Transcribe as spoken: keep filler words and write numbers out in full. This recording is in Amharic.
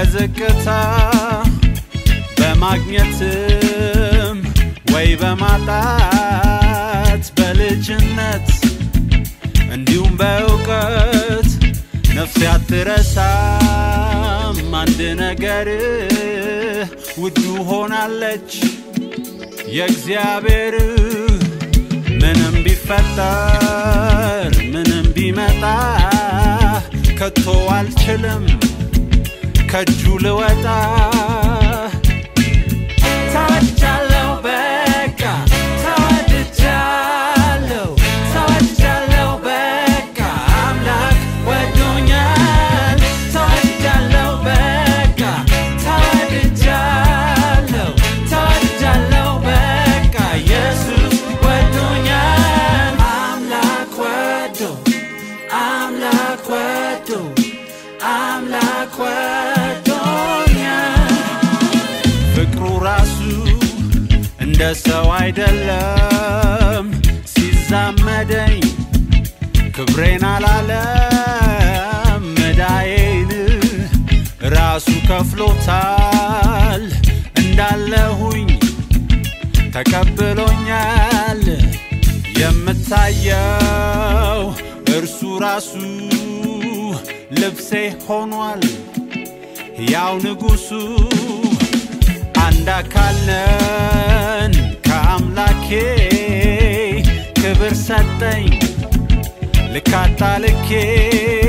በዝቅታ በማግኘትም ወይ በማጣት በልጅነት እንዲሁም በእውቀት ነፍሴ አትረሳም አንድ ነገር ውዱ ሆናለች የእግዚአብሔር ምንም ቢፈጠር ምንም ቢመጣ ከቶ አልችልም ከእጁ ልወጣ ተወድጃለሁ በቃ ተወድጃለሁ ተወድጃለሁ በቃ አምላክ ወዶኛል ተወድጃለሁ በቃ ተወድጃለሁ ተወድጃለሁ በቃ ኢየሱስ ወዶኛል አምላክ ወዶ አምላክ ወዶ አምላክ ወዶኛል ፍቅሩ ራሱ እንደ ሰው አይደለም ሲዛመደኝ ክብሬን አላለም መዳዬን ራሱ ከፍሎታል እንዳለሁኝ ተቀብሎኛል የምታየው እርሱ ራሱ ልብሴ ሆኗል ያው ንጉሱ አንድ አካል ነን ከአምላኬ ክብር ሰጠኝ ልካታ ልኬ